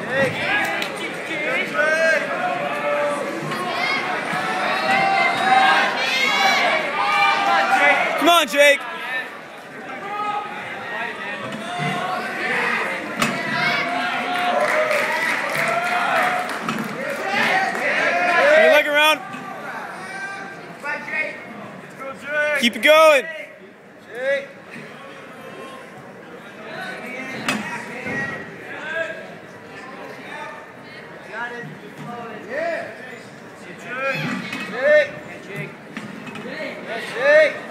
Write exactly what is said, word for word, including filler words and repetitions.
Come on, Jake. Bring your leg around. Keep it going. Jake. Got it. Yeah. Jake. Jake. Jake. Jake.